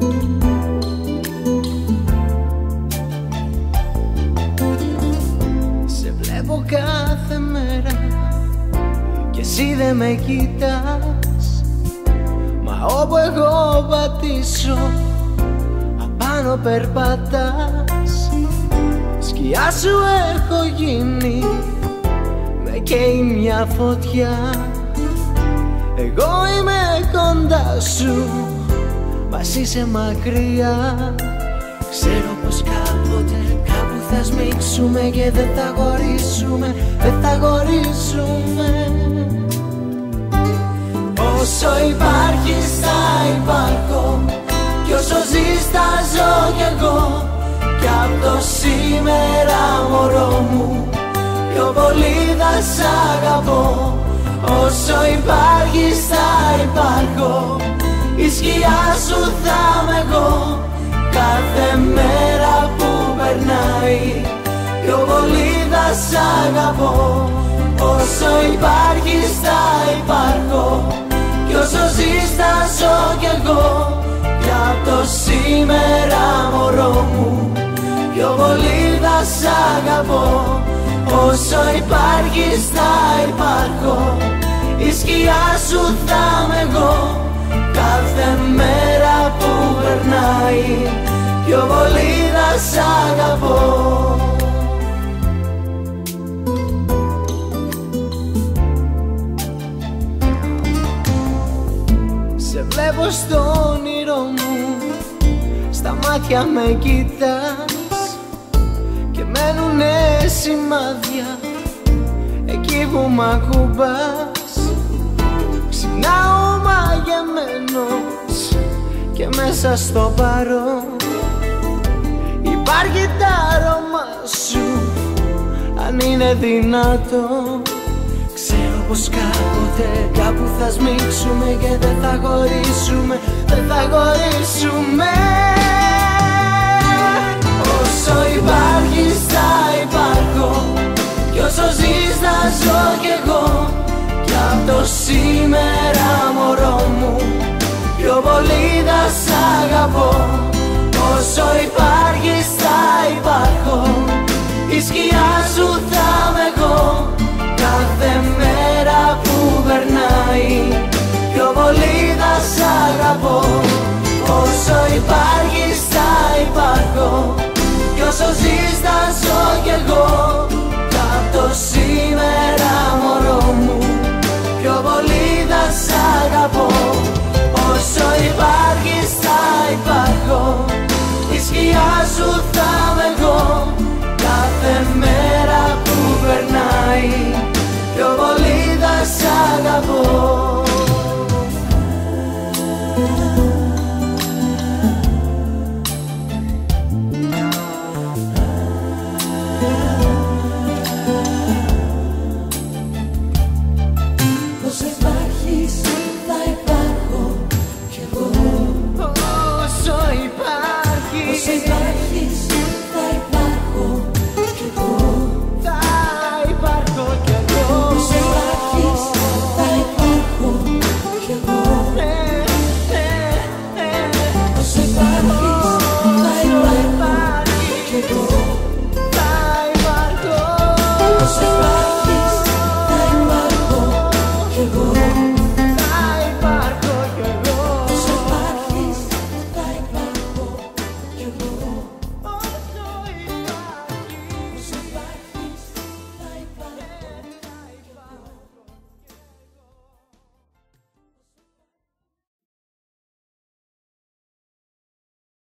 Σε βλέπω κάθε μέρα κι εσύ δεν με κοιτάς, μα όπου εγώ πατήσω απάνω περπατάς. Σκιά σου έχω γίνει, με καίει μια φωτιά. Εγώ είμαι κοντά σου, μα είσαι μακριά. Ξέρω πως κάποτε κάπου θα σμίξουμε και δεν θα χωρίσουμε, δεν θα χωρίσουμε. Όσο υπάρχεις θα υπάρχω, κι όσο ζεις θα ζω κι εγώ. Κι απ' το σήμερα μωρό μου πιο πολύ θα σ' αγαπώ. Όσο υπάρχεις θα υπάρχω, η σκιά σου θα είμαι εγώ. Κάθε μέρα που περνάει πιο πολύ θα σ' αγαπώ. Όσο υπάρχεις θα υπάρχω, κι όσο ζεις θα ζω κι εγώ. Κι απ' το σήμερα μωρό μου πιο πολύ θα σ' αγαπώ. Όσο υπάρχεις θα υπάρχω, η σκιά σου θα είμαι εγώ. Κάθε μέρα που περνάει πιο πολύ θα σ' αγαπώ. Σε βλέπω στο όνειρο μου, στα μάτια με κοιτάς και μένουνε σημάδια εκεί που μ' ακουμπάς. Ξυπνάω μαγεμένος και μέσα στο παρόν υπάρχει τ' άρωμά σου, αν είναι δυνατόν. Ξέρω πως κάποτε κάπου θα σμίξουμε και δεν θα χωρίσουμε, δεν θα χωρίσουμε. Όσο υπάρχεις θα υπάρχω, κι όσο ζεις θα ζω κι εγώ. Κι απ' το σήμερα μωρό μου πιο πολύ θα σ' αγαπώ. Όσο υπάρχεις θα υπάρχω, η σκιά σου θα είμαι εγώ. Κάθε μέρα που περνάει πιο πολύ θα σ' αγαπώ. Όσο υπάρχεις θα υπάρχω, κι όσο ζεις θα ζω κι εγώ. Κι απ' το σήμερα μωρό μου πιο πολύ θα σ' αγαπώ. Όσο υπάρχεις θα υπάρχω, η σκιά σου θα είμαι εγώ. Κάθε μέρα που περνάει πιο πολύ θα σ' αγαπώ.